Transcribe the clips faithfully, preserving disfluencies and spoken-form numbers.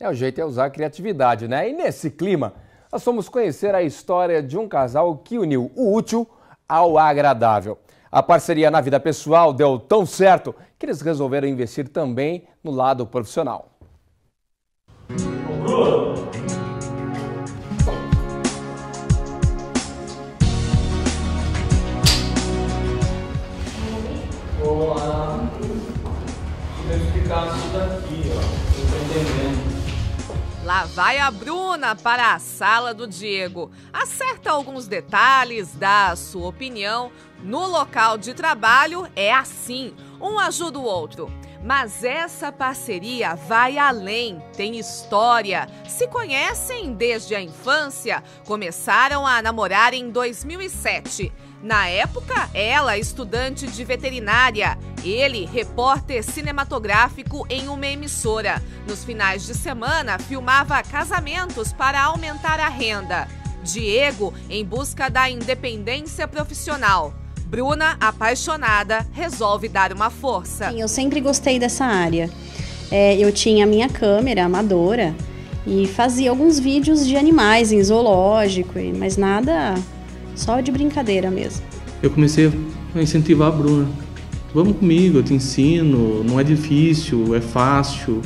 É, o jeito é usar a criatividade, né? E nesse clima, nós fomos conhecer a história de um casal que uniu o útil ao agradável. A parceria na vida pessoal deu tão certo que eles resolveram investir também no lado profissional. Olá, vou explicar isso daqui, ó. Não tô entendendo. Lá vai a Bruna para a sala do Diego. Acerta alguns detalhes, dá a sua opinião. No local de trabalho é assim, um ajuda o outro. Mas essa parceria vai além, tem história. Se conhecem desde a infância, começaram a namorar em dois mil e sete. Na época, ela estudante de veterinária, ele repórter cinematográfico em uma emissora. Nos finais de semana, filmava casamentos para aumentar a renda. Diego em busca da independência profissional. Bruna, apaixonada, resolve dar uma força. Sim, eu sempre gostei dessa área. É, eu tinha a minha câmera amadora e fazia alguns vídeos de animais em zoológico, mas nada, só de brincadeira mesmo. Eu comecei a incentivar a Bruna. Vamos comigo, eu te ensino, não é difícil, é fácil.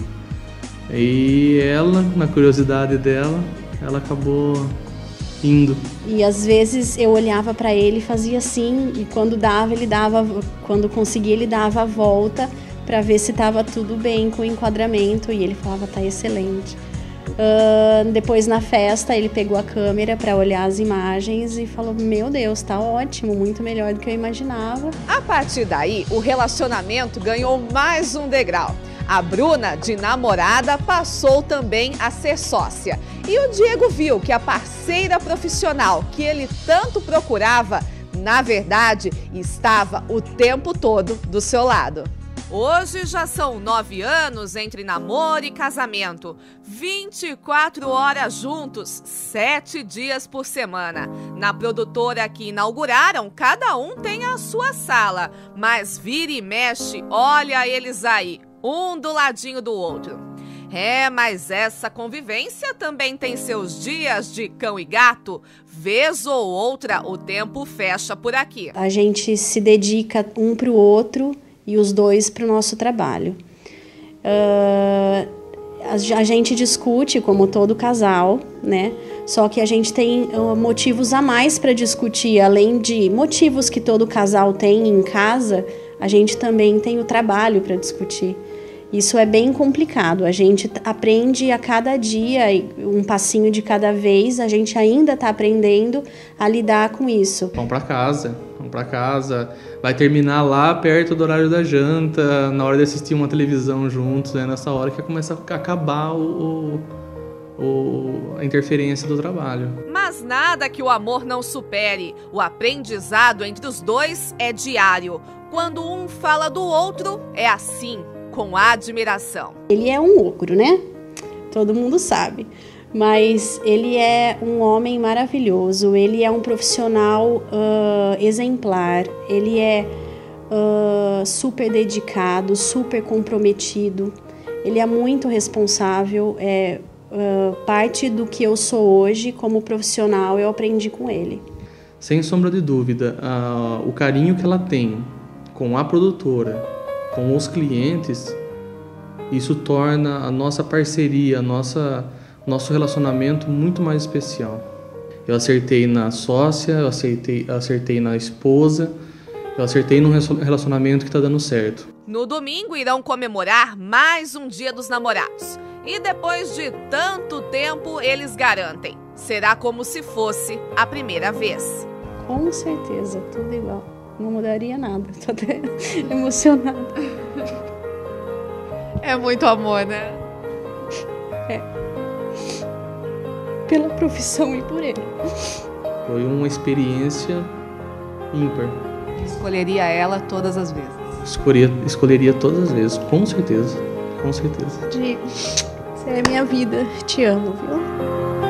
E ela, na curiosidade dela, ela acabou indo. E às vezes eu olhava para ele e fazia assim, e quando dava, ele dava, quando conseguia, ele dava a volta para ver se estava tudo bem com o enquadramento, e ele falava, tá excelente. Uh, depois na festa ele pegou a câmera para olhar as imagens e falou, meu Deus, tá ótimo, muito melhor do que eu imaginava. A partir daí, o relacionamento ganhou mais um degrau. A Bruna, de namorada, passou também a ser sócia. E o Diego viu que a parceira profissional que ele tanto procurava, na verdade, estava o tempo todo do seu lado. Hoje já são nove anos entre namoro e casamento. vinte e quatro horas juntos, sete dias por semana. Na produtora que inauguraram, cada um tem a sua sala. Mas vira e mexe, olha eles aí, um do ladinho do outro. É, mas essa convivência também tem seus dias de cão e gato. Vez ou outra, o tempo fecha por aqui. A gente se dedica um para o outro e os dois para o nosso trabalho. Uh, a, a gente discute como todo casal, né? Só que a gente tem uh, motivos a mais para discutir. Além de motivos que todo casal tem em casa, a gente também tem o trabalho para discutir. Isso é bem complicado, a gente aprende a cada dia, um passinho de cada vez, a gente ainda está aprendendo a lidar com isso. Vamos para casa, vamos para casa, vai terminar lá perto do horário da janta, na hora de assistir uma televisão juntos, é nessa hora que começa a acabar o, o, a interferência do trabalho. Mas nada que o amor não supere, o aprendizado entre os dois é diário. Quando um fala do outro, é assim, com admiração. Ele é um ogro, né? Todo mundo sabe. Mas ele é um homem maravilhoso, ele é um profissional uh, exemplar, ele é uh, super dedicado, super comprometido, ele é muito responsável, é uh, parte do que eu sou hoje como profissional eu aprendi com ele. Sem sombra de dúvida, uh, o carinho que ela tem com a produtora, com os clientes, isso torna a nossa parceria, a nossa, nosso relacionamento muito mais especial. Eu acertei na sócia, eu acertei, acertei na esposa, eu acertei num relacionamento que está dando certo. No domingo irão comemorar mais um Dia dos Namorados. E depois de tanto tempo, eles garantem, será como se fosse a primeira vez. Com certeza, tudo igual. Não mudaria nada, tô até emocionada. É muito amor, né? É. Pela profissão e por ele. Foi uma experiência ímpar. Escolheria ela todas as vezes. Escolheria, escolheria todas as vezes, com certeza. Com certeza. Diego, você é minha vida. Te amo, viu?